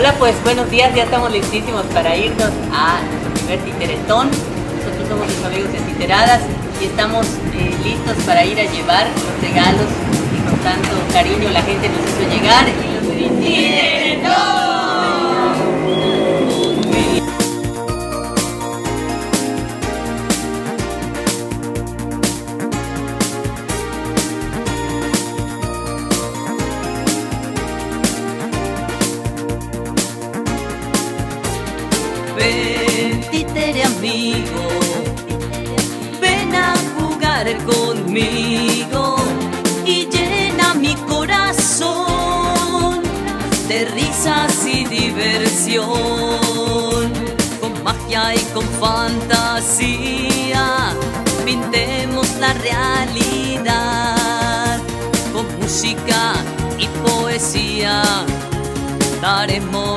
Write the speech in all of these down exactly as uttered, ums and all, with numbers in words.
Hola, pues buenos días, ya estamos listísimos para irnos a nuestro primer titeretón. Nosotros somos los amigos de Titeradas y estamos eh, listos para ir a llevar los regalos que con tanto cariño la gente nos hizo llegar y los de Titeretón. Ven, títere amigo, ven a jugar conmigo y llena mi corazón de risas y diversión, con magia y con fantasía, pintemos la realidad, con música y poesía daremos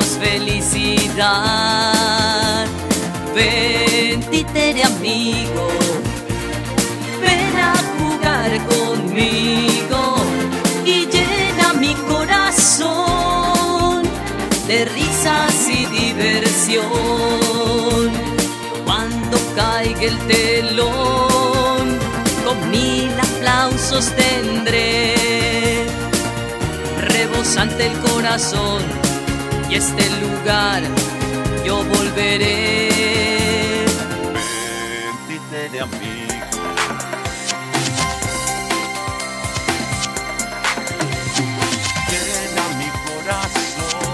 felicidad. Ven, títere amigo, ven a jugar conmigo y llena mi corazón de risas y diversión. Cuando caiga el telón, con mil aplausos tendré rebosante el corazón, y este lugar yo volveré. Ven, títere amigo, llena mi corazón.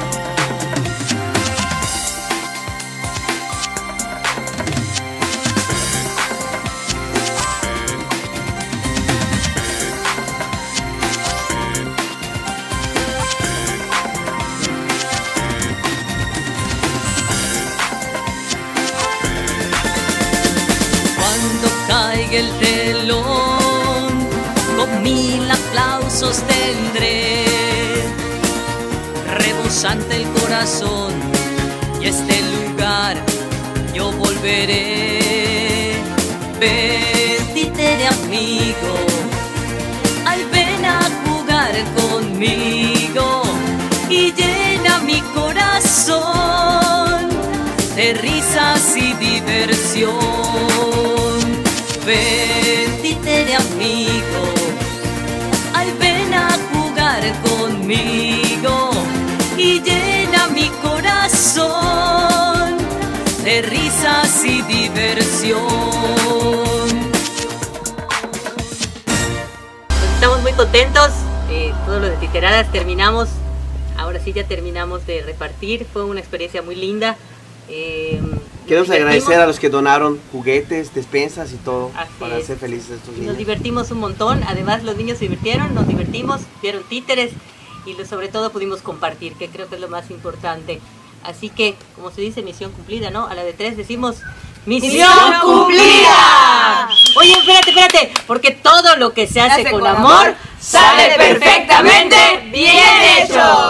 Caiga el telón, con mil aplausos tendré rebosante el corazón, y este lugar yo volveré. Ven, títere amigo, ay, ven a jugar conmigo y llena mi corazón de risas y diversión. Ven, títere amigo, ay, ven a jugar conmigo y llena mi corazón de risas y diversión. Estamos muy contentos, eh, todos los de Titeradas terminamos, ahora sí ya terminamos de repartir, fue una experiencia muy linda. Eh, Queremos agradecer a los que donaron juguetes, despensas y todo para hacer felices a estos niños. Nos divertimos un montón, además los niños se divirtieron, nos divertimos, vieron títeres y lo, sobre todo pudimos compartir, que creo que es lo más importante. Así que, como se dice, misión cumplida, ¿no? A la de tres decimos ¡Misión, ¡Misión cumplida! Oye, espérate, espérate, porque todo lo que se hace, hace con, con amor sale perfectamente bien hecho.